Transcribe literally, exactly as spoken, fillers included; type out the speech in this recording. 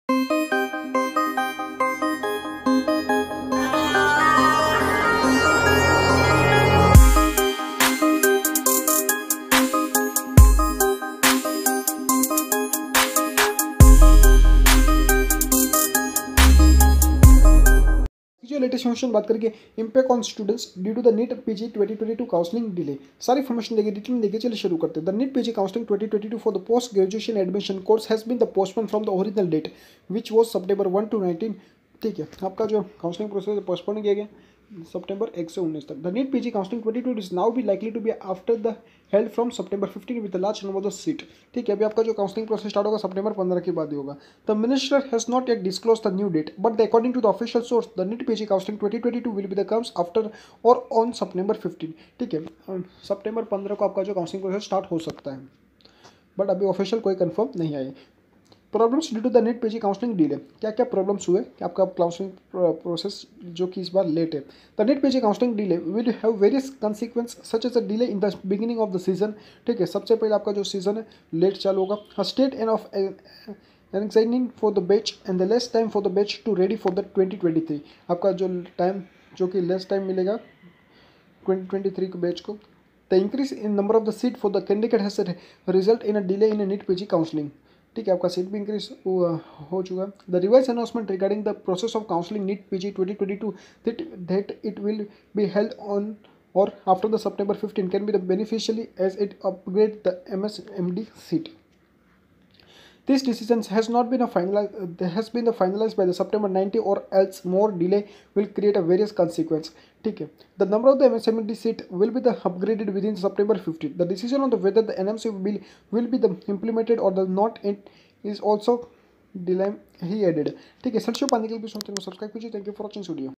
जो latest information बात करेंगे impact on students due to the NEET PG twenty twenty two counselling delay. सारी information देंगे detail में देंगे, चलिए शुरू करते हैं। The NEET PG counselling twenty twenty two for the post graduation admission course has been the postpone from the original date which was September one two nineteen. ठीक है, आपका जो काउंसलिंग प्रोसेस पोस्टपोन किया गया सितंबर एक से उन्नीस तक। The NEET PG counselling twenty twenty is now be likely to be after the held from September fifteen with the large number of seat. ठीक है, अभी आपका जो काउंसलिंग प्रोसेस स्टार्ट होगा सितंबर पंद्रह के बाद ही होगा। The minister has not yet disclose the new date but according to the official source the NEET PG counselling twenty twenty two will be the comes after और ऑन सितंबर फिफ्टीन। ठीक है, सितंबर पंद्रह को आपका जो काउंसलिंग प्रोसेस स्टार्ट हो सकता है, बट अभी ऑफिशियल कोई कंफर्म नहीं आई। Problems due to the NEET PG counselling delay. क्या क्या प्रॉब्लम्स हुए कि आपका काउंसलिंग प्रोसेस जो कि इस बार लेट है। The NEET PG counselling delay will have various consequence such as a delay in the beginning of the season. ठीक है, सबसे पहले आपका जो सीजन है लेट चालू होगा। State and of examining for the batch and the less time for the batch to ready for the twenty twenty three. आपका जो टाइम जो कि लेस टाइम मिलेगा ट्वेंटी ट्वेंटी थ्री के बैच को। The increase in number of the seat for the candidate has result in a delay in NEET PG counselling. ठीक है, आपका सीट भी इंक्रीज हो चुका है। The revise announcement regarding the process of counselling NEET PG twenty twenty two that that it will be held on और after the September fifteen can be the beneficially as it upgrade the M S M D seat. This decision has not been a finalized has been finalized by the September nineteenth or else more delay will create a various consequence. ठीक है, the number of the M S M D seat will be the upgraded within September fifteenth. The decision on the whether the N M C will will be the implemented or the not it is also delay he added. ठीक है, sir show पाने के लिए भी subscribe कीजिए। Thank you for watching video.